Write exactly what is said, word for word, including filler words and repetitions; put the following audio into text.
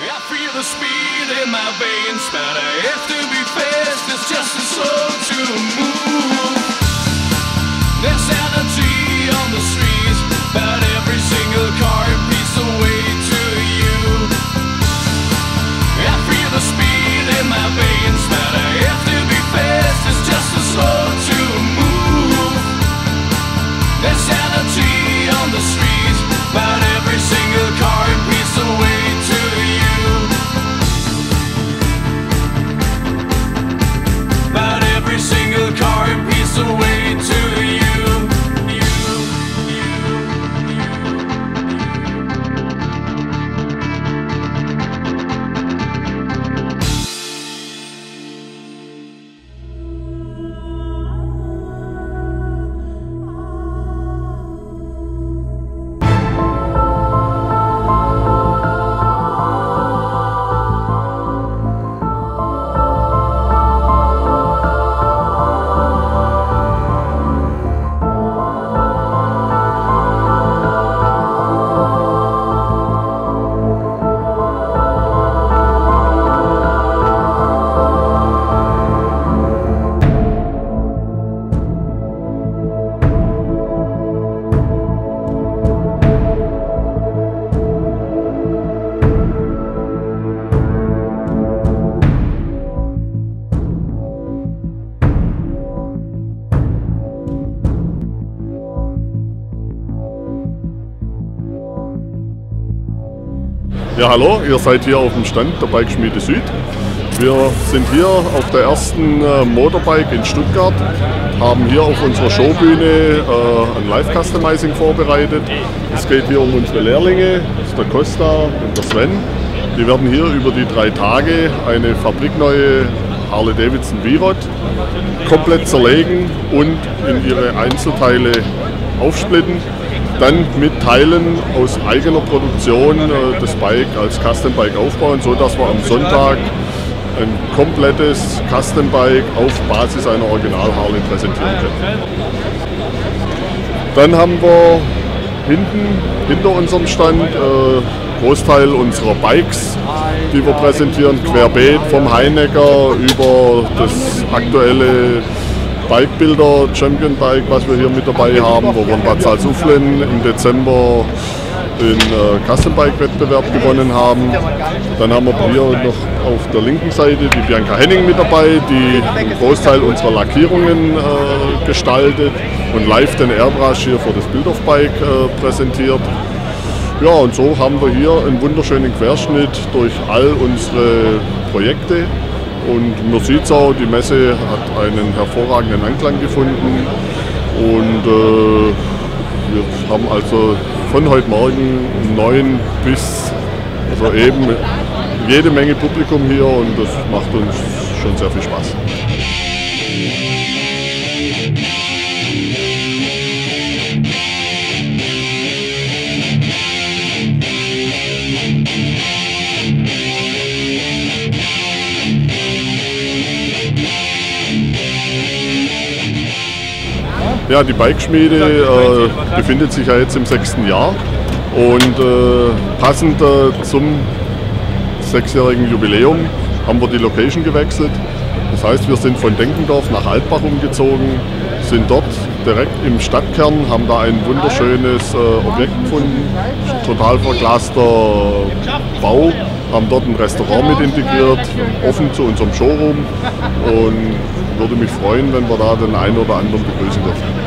I feel the speed in my veins, but I have to be fast, it's just too slow to move. There's energy on the streets, but every single car beats away to you. I feel the speed in my veins, but I have to be fast, it's just too slow to move. There's energy on the streets, but every single car beats away to you. But every single car beats away to you. Ja, hallo, ihr seid hier auf dem Stand der Bikeschmiede Süd. Wir sind hier auf der ersten äh, Motorbike in Stuttgart, haben hier auf unserer Showbühne äh, ein Live-Customizing vorbereitet. Es geht hier um unsere Lehrlinge, das ist der Costa und der Sven. Die werden hier über die drei Tage eine fabrikneue Harley-Davidson V-Rod komplett zerlegen und in ihre Einzelteile aufsplitten. Dann mit Teilen aus eigener Produktion äh, das Bike als Custom Bike aufbauen, sodass wir am Sonntag ein komplettes Custom Bike auf Basis einer Original Harley präsentieren können. Dann haben wir hinten, hinter unserem Stand, äh, Großteil unserer Bikes, die wir präsentieren, querbeet vom Heinecker über das aktuelle Bikebuilder Champion Bike, was wir hier mit dabei haben, wo wir in Bad Salzuflen im Dezember den äh, Custom Bike Wettbewerb gewonnen haben. Dann haben wir hier noch auf der linken Seite die Bianca Henning mit dabei, die einen Großteil unserer Lackierungen äh, gestaltet und live den Airbrush hier für das Build of Bike äh, präsentiert. Ja, und so haben wir hier einen wunderschönen Querschnitt durch all unsere Projekte. Und man sieht es auch, die Messe hat einen hervorragenden Anklang gefunden und äh, wir haben also von heute Morgen neun bis also eben jede Menge Publikum hier und das macht uns schon sehr viel Spaß. Ja, die Bikeschmiede äh, befindet sich ja jetzt im sechsten Jahr und äh, passend äh, zum sechsjährigen Jubiläum haben wir die Location gewechselt. Das heißt, wir sind von Denkendorf nach Altbach umgezogen, sind dort direkt im Stadtkern, haben da ein wunderschönes äh, Objekt gefunden, total verglaster Bau, haben dort ein Restaurant mit integriert, offen zu unserem Showroom und würde mich freuen, wenn wir da den einen oder anderen begrüßen dürfen.